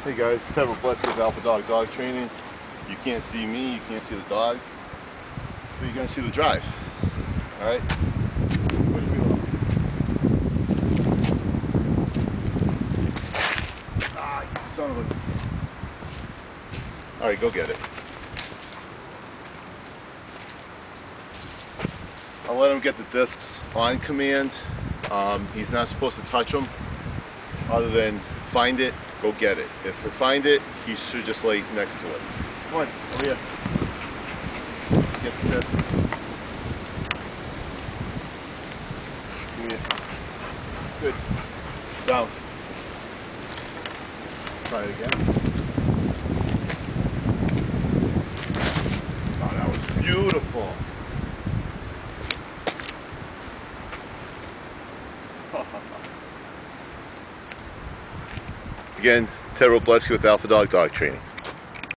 Hey guys, Tee with AlphaDog-Dog training. You can't see me, you can't see the dog, but you're gonna see the drive. Alright? Push me along. Ah, you son of a... Alright, go get it. I'll let him get the discs on command. He's not supposed to touch them other than find it, go get it. If you find it, he should just lay next to it. Come on, over here. Get the disc. Come here. Good. Down. Try it again. Oh, that was beautiful. Again, Tee with AlphaDog-Dog training.